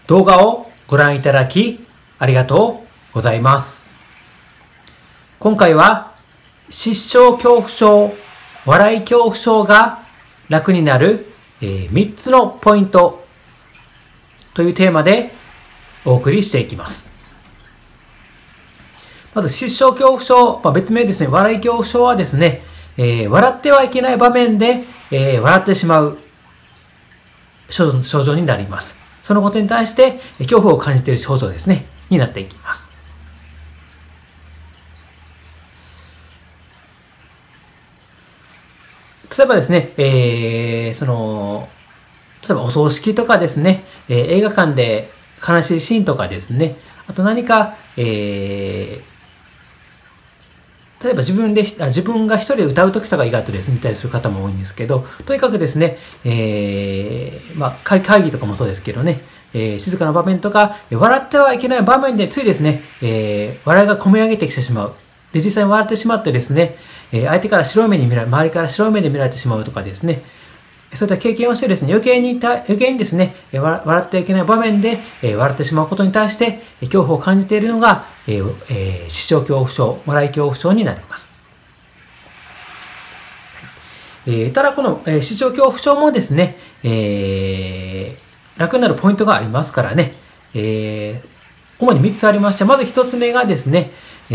動画をご覧いただきありがとうございます。今回は失笑恐怖症、笑い恐怖症が楽になる3つのポイントというテーマでお送りしていきます。まず失笑恐怖症、別名ですね、笑い恐怖症はですね、笑ってはいけない場面で、笑ってしまう症状になります。そのことに対して恐怖を感じている症状ですね、になっていきます。例えばですね、例えばお葬式とかですね、映画館で悲しいシーンとかですね、あと何か、例えば自分が一人で歌う時とか意外とですね、見たりする方も多いんですけど、とにかくですね、会議とかもそうですけどね、静かな場面とか、笑ってはいけない場面でついですね、笑いがこみ上げてきてしまう。で、実際に笑ってしまってですね、相手から白い目に見られ、周りから白い目で見られてしまうとかですね、そういった経験をしてですね、余計にですね、笑ってはいけない場面で、笑ってしまうことに対して、恐怖を感じているのが、失笑恐怖症、笑い恐怖症になります。ただ、この、失笑恐怖症もですね、楽になるポイントがありますからね、主に3つありまして、まず1つ目がですね、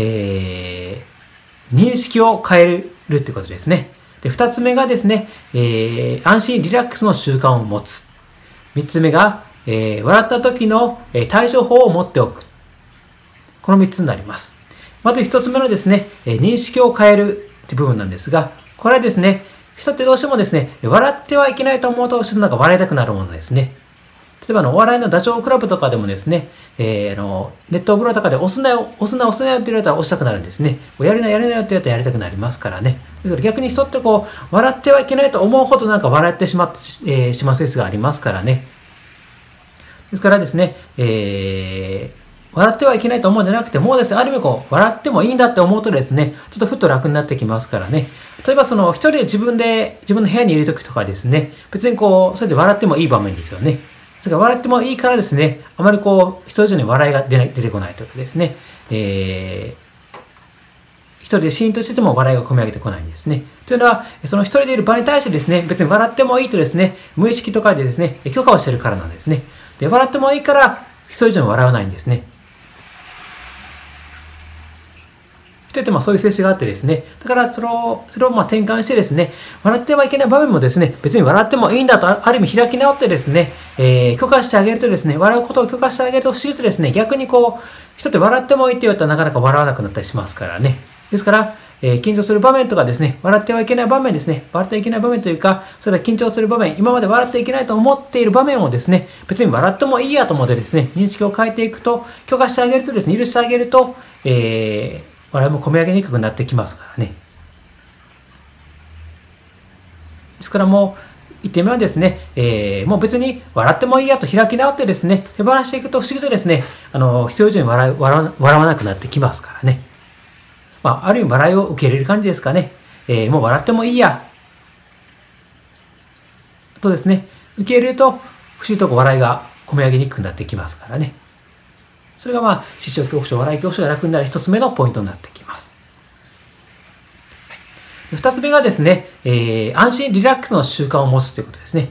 認識を変えるということですね。で、2つ目がですね、安心リラックスの習慣を持つ。3つ目が、笑った時の対処法を持っておく。この3つになります。まず1つ目のですね、認識を変えるという部分なんですが、これはですね、人ってどうしてもですね、笑ってはいけないと思うと、なんか笑いたくなるものですね。例えばお笑いのダチョウ倶楽部とかでもですね、ネット風呂とかで押すなよって言われたら押したくなるんですね。やりなよって言われたらやりたくなりますからね。ですから逆に人って笑ってはいけないと思うほどなんか笑ってしまうケースがありますからね。ですからですね、笑ってはいけないと思うんじゃなくて、もうですね、ある意味笑ってもいいんだって思うとですね、ちょっとふっと楽になってきますからね。例えば一人で自分の部屋にいるときとかですね、別にそれで笑ってもいい場面ですよね。だから笑ってもいいからですね、あまり人以上に笑いが出てこないとかですね、一人でシーンとしてても笑いが込み上げてこないんですね。というのは、その一人でいる場に対してですね、別に笑ってもいいとですね、無意識とかでですね、許可をしているからなんですね。で、笑ってもいいから、人以上に笑わないんですね。人ってそういう性質があってですね、だからそれを転換してですね、笑ってはいけない場面もですね、別に笑ってもいいんだと、ある意味開き直ってですね、許可してあげるとですね、笑うことを許可してあげると不思議とですね、逆に人って笑ってもいいって言われたらなかなか笑わなくなったりしますからね。ですから、緊張する場面とかですね、笑ってはいけない場面ですね、笑ってはいけない場面というか、それは緊張する場面、今まで笑ってはいけないと思っている場面をですね、別に笑ってもいいやと思ってですね、認識を変えていくと、許可してあげるとですね、許してあげると、笑いも込み上げにくくなってきますからね。ですからもう、言ってみればですね、もう別に笑ってもいいやと開き直ってですね、手放していくと不思議とですね、必要以上に笑わなくなってきますからね。ある意味笑いを受け入れる感じですかね。もう笑ってもいいや。とですね、受け入れると、不思議と笑いが込み上げにくくなってきますからね。それが失笑恐怖症、笑い恐怖症が楽になる一つ目のポイントになってきます。二つ目がですね、安心リラックスの習慣を持つということですね。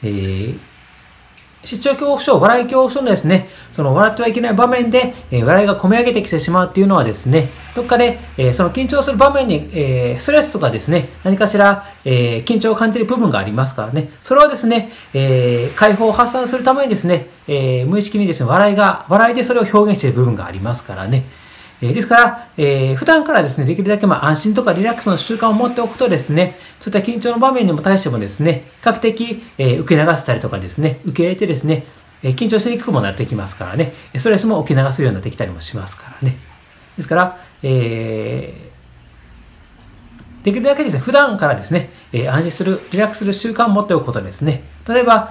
失笑恐怖症、笑い恐怖症のですね、笑ってはいけない場面で、笑いが込み上げてきてしまうっていうのはですね、どっかで、その緊張する場面に、ストレスとかですね、何かしら、緊張を感じる部分がありますからね、それをですね、解放、発散するためにですね、無意識にですね、笑いでそれを表現している部分がありますからね。ですから、普段からですね、できるだけ安心とかリラックスの習慣を持っておくとですね、そういった緊張の場面にも対してもですね、比較的、受け流せたりとかですね、受け入れてですね、緊張しにくくもなってきますからね、ストレスも受け流せるようになってきたりもしますからね。ですから、できるだけですね、普段からですね、安心する、リラックスする習慣を持っておくことですね。例えば、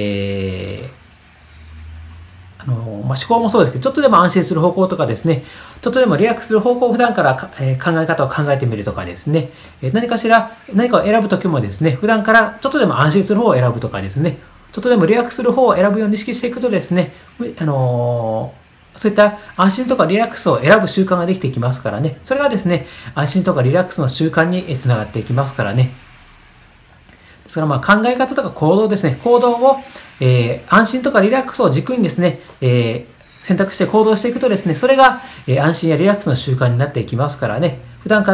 思考もそうですけど、ちょっとでも安心する方向とかですね、ちょっとでもリラックスする方向を普段から考え方を考えてみるとかですね、何かを選ぶときもですね、普段からちょっとでも安心する方を選ぶとかですね、 ちょっとでもリラックスする方を選ぶように意識していくとですね、そういった安心とかリラックスを選ぶ習慣ができていきますからね。それがですね、安心とかリラックスの習慣につながっていきますからね。ですから考え方とか行動ですね。行動を、安心とかリラックスを軸にですね、選択して行動していくとですね、それが、安心やリラックスの習慣になっていきますからね。普段から、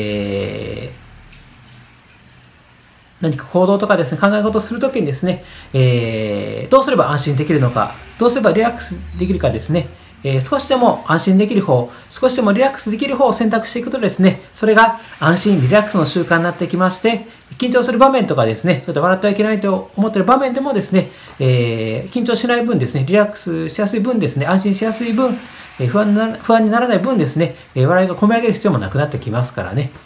何か行動とかですね、考え事をするときにですね、どうすれば安心できるのか、どうすればリラックスできるかですね、少しでも安心できる方、少しでもリラックスできる方を選択していくとですね、それが安心、リラックスの習慣になっていきまして、緊張する場面とかですね、そういった笑ってはいけないと思っている場面でもですね、緊張しない分ですね、リラックスしやすい分ですね、安心しやすい分、不安にならない分ですね、笑いが込み上げる必要もなくなってきますからね。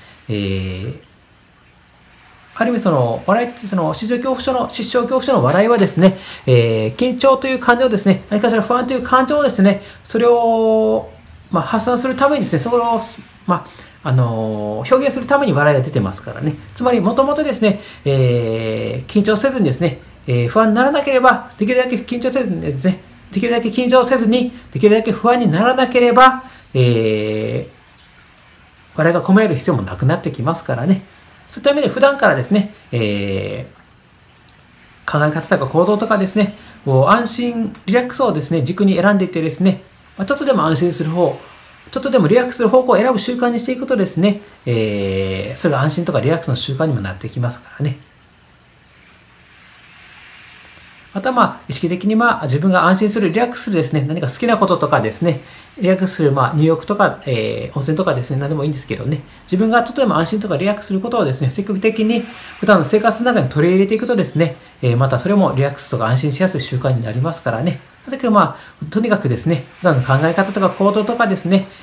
ある意味笑いって失笑恐怖症の笑いはですね、緊張という感情ですね、何かしら不安という感情をですね、それを、発散するためにですね、それを、表現するために笑いが出てますからね。つまり、もともとですね、緊張せずにですね、不安にならなければ、できるだけ緊張せずにですね、できるだけ緊張せずに、できるだけ不安にならなければ、笑いが込める必要もなくなってきますからね。そういった意味で普段からですね、考え方とか行動とかですね、安心、リラックスをですね、軸に選んでいってですね、ちょっとでも安心する方、ちょっとでもリラックスする方向を選ぶ習慣にしていくとですね、それが安心とかリラックスの習慣にもなってきますからね。また意識的に自分が安心する、リラックスするですね、何か好きなこととかですね、リラックスする入浴とか、温泉とかですね、何でもいいんですけどね、自分がちょっとでも安心とかリラックスすることをですね、積極的に普段の生活の中に取り入れていくとですね、またそれもリラックスとか安心しやすい習慣になりますからね。だけどとにかくですね、普段の考え方とか行動とかですね、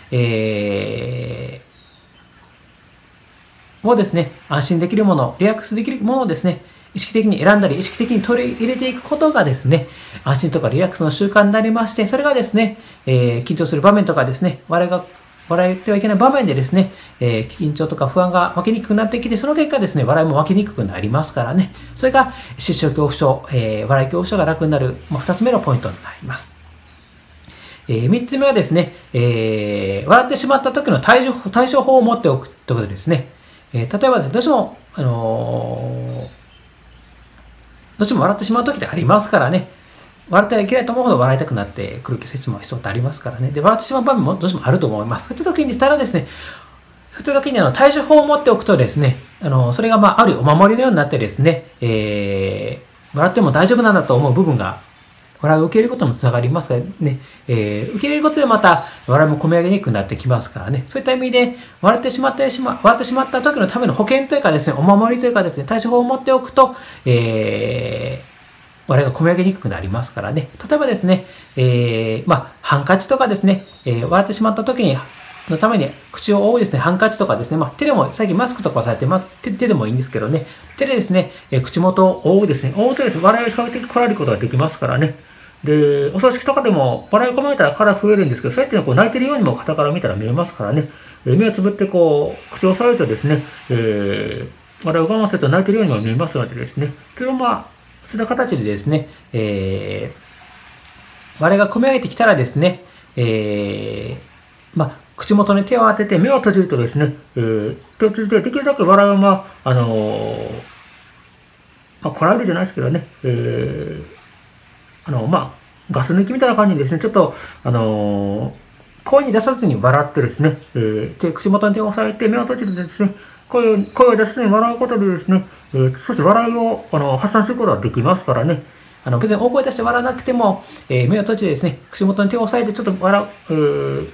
をですね、安心できるもの、リラックスできるものをですね、意識的に選んだり、意識的に取り入れていくことがですね、安心とかリラックスの習慣になりまして、それがですね、緊張する場面とかですね、笑ってはいけない場面でですね、緊張とか不安が湧きにくくなってきて、その結果ですね、笑いも湧きにくくなりますからね。それが、失笑恐怖症、笑い恐怖症が楽になる、2つ目のポイントになります。3つ目はですね、笑ってしまった時の対処法を持っておくということですね。例えばですね、どうしても笑ってしまう時ってありますからね。笑ってはいけないと思うほど笑いたくなってくる人もってありますからね。で、笑ってしまう場面もどうしてもあると思います。そういった時にしたらですね、そういった時に対処法を持っておくとですね、それがあるお守りのようになってですね、笑っても大丈夫なんだと思う部分が、笑いを受け入れることにもつながりますからね、受け入れることでまた笑いも込み上げにくくなってきますからね。そういった意味で、笑ってしまった時のための保険というかですね、お守りというかですね、対処法を持っておくと、笑いが込み上げにくくなりますからね。例えばですね、ハンカチとかですね、笑ってしまった時のために口を覆うですね、ハンカチとかですね、手でも、最近マスクとかされてます。手でもいいんですけどね、手でですね、口元を覆うですね、覆うとですね、笑いを仕掛けてこられることができますからね。で、お葬式とかでも笑いを込めたら体増えるんですけど、そうやって泣いてるようにも肩から見たら見えますからね。目をつぶって口を押さえるとですね、笑いを我慢すると泣いてるようにも見えますのでですね、それをそういった形でですね、笑いが込み上げてきたらですね、口元に手を当てて目を閉じるとですね、手を閉じてできるだけ笑いをこらえるじゃないですけどね、ガス抜きみたいな感じでですね、ちょっと、声に出さずに笑ってですね、口元に手を押さえて目を閉じてですね、声を出さずに笑うことでですね、少し笑いを発散することができますからね。別に大声出して笑わなくても、目を閉じてですね、口元に手を押さえてちょっと笑う、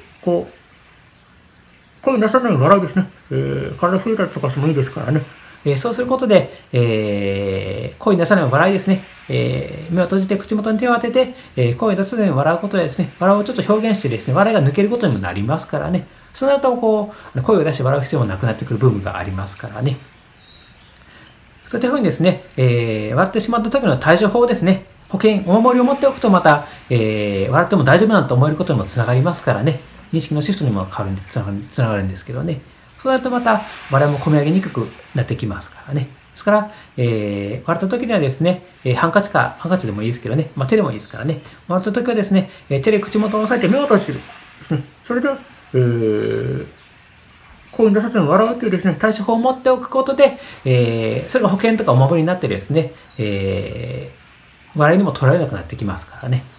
声を出さないように笑うですね、体震えたりとかしてもいいですからね。そうすることで、声に出さない笑いですね、目を閉じて口元に手を当てて、声を出さずに笑うことでですね、笑いをちょっと表現してですね、笑いが抜けることにもなりますからね。そうなると声を出して笑う必要もなくなってくる部分がありますからね。そういったふうにですね、笑ってしまった時の対処法ですね、お守りを持っておくとまた、笑っても大丈夫なんて思えることにもつながりますからね、認識のシフトにもつながるんですけどね。そうなるとまた笑いも込み上げにくくなってきますからね。 ですから、笑った時にはですね、ハンカチでもいいですけどね、手でもいいですからね、笑った時はですね、手で口元を押さえて目を閉じる。それで、声に出さずに笑うというですね、対処法を持っておくことで、それが保険とかお守りになってですね、笑いにも取られなくなってきますからね。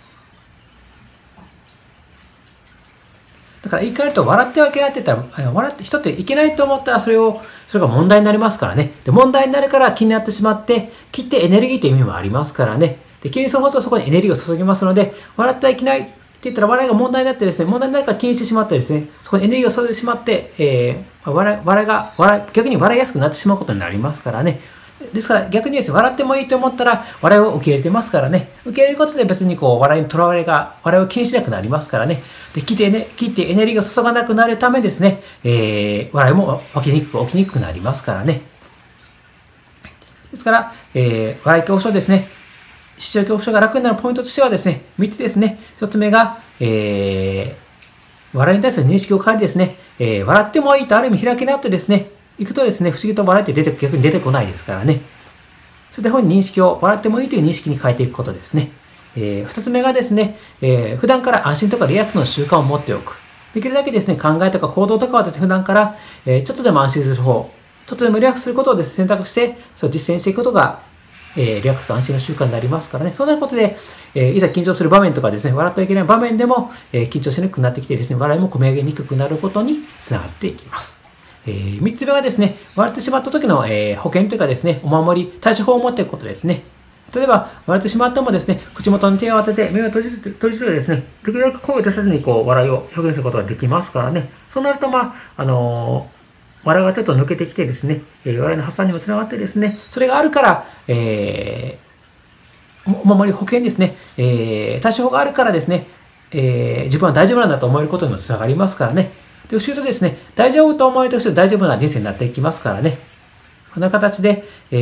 だから言い換えると、笑ってはいけないって言ったら、人っていけないと思ったらそれが問題になりますからね。で、問題になるから気になってしまって、気ってエネルギーという意味もありますからね。で、気にするほどそこにエネルギーを注ぎますので、笑ってはいけないって言ったら笑いが問題になってですね、問題になるから気にしてしまってですね、そこにエネルギーを注いでしまって、逆に笑いやすくなってしまうことになりますからね。ですから逆にですね、笑ってもいいと思ったら笑いを受け入れてますからね。受け入れることで別に笑いにとらわれが、笑いを気にしなくなりますからね。で、気ってエネルギーを注がなくなるためですね、笑いも起きにくくなりますからね。ですから、笑い恐怖症ですね。視聴恐怖症が楽になるポイントとしてはですね、3つですね。1つ目が、笑いに対する認識を変えてですね、笑ってもいいとある意味開き直ってですね、行くとですね、不思議と笑いって逆に出てこないですからね。それで本に認識を、笑ってもいいという認識に変えていくことですね。2つ目がですね、普段から安心とかリラックスの習慣を持っておく。できるだけですね、考えとか行動とかはですね、普段から、ちょっとでも安心する方、ちょっとでもリラックスすることをですね、選択して、それを実践していくことが、リラックスと安心の習慣になりますからね。そんなことで、いざ緊張する場面とかですね、笑ってはいけない場面でも、緊張しにくくなってきてですね、笑いも込み上げにくくなることにつながっていきます。3つ目はですね、笑ってしまった時の、保険というかですね、お守り、対処法を持っていくことですね。例えば、笑ってしまってもですね、口元に手を当てて、目を閉じてですね、できるだけ声を出さずに笑いを表現することができますからね。そうなると、笑いがちょっと抜けてきてですね、笑いの発散にもつながってですね、それがあるから、お守り、保険ですね、対処法があるからですね、自分は大丈夫なんだと思えることにもつながりますからね。で、するとですね、大丈夫と思えるとして大丈夫な人生になっていきますからね。こんな形で、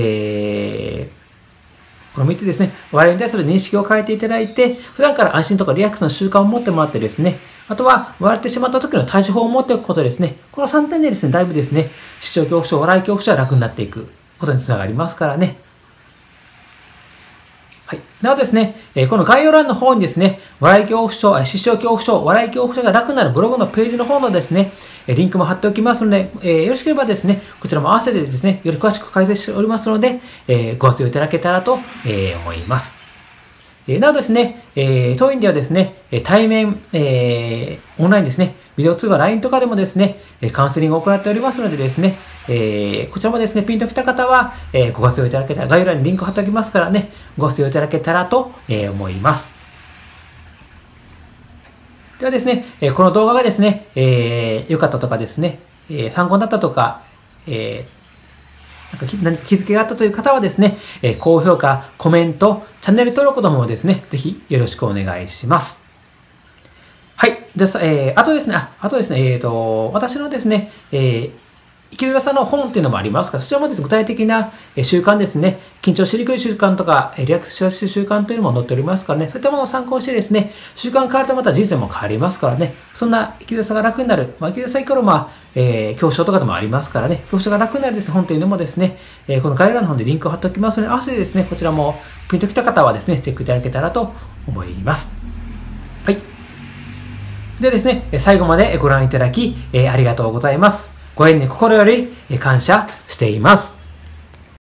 この3つですね、笑いに対する認識を変えていただいて、普段から安心とかリラックスの習慣を持ってもらってですね、あとは、笑ってしまった時の対処法を持っておくことですね。この3点でですね、だいぶですね、視聴恐怖症、笑い恐怖症は楽になっていくことにつながりますからね。はい。なおですね、この概要欄の方にですね、笑い恐怖症、視聴恐怖症、笑い恐怖症が楽になるブログのページの方のですね、リンクも貼っておきますので、よろしければですね、こちらも合わせてですね、より詳しく解説しておりますので、ご活用いただけたらと思います。なおですね、当院ではですね、対面、オンラインですね、ビデオ通話 LINE とかでもですね、カウンセリングを行っておりますのでですね、こちらもですね、ピンときた方は、ご活用いただけたら、概要欄にリンクを貼っておきますからね、ご活用いただけたらと思います。ではですね、この動画がですね、良かったとかですね、参考になったとか、何か気づきがあったという方はですね、高評価、コメント、チャンネル登録の方もですね、ぜひよろしくお願いします。はい。あとですね、私のですね、生きづらさの本っていうのもありますから、そちらもですね、具体的な習慣ですね、緊張しにくい習慣とか、リラックスしやすい習慣というのも載っておりますからね、そういったものを参考にしてですね、習慣変わるとまた人生も変わりますからね、そんな生きづらさが楽になる、生きづらさイコール恐怖症とかでもありますからね、恐怖症が楽になるですね、本というのもですね、この概要欄の方でリンクを貼っておきますので、合わせてですね、こちらもピンときた方はですね、チェックいただけたらと思います。はい。でですね、最後までご覧いただき、ありがとうございます。ご縁に心より感謝しています。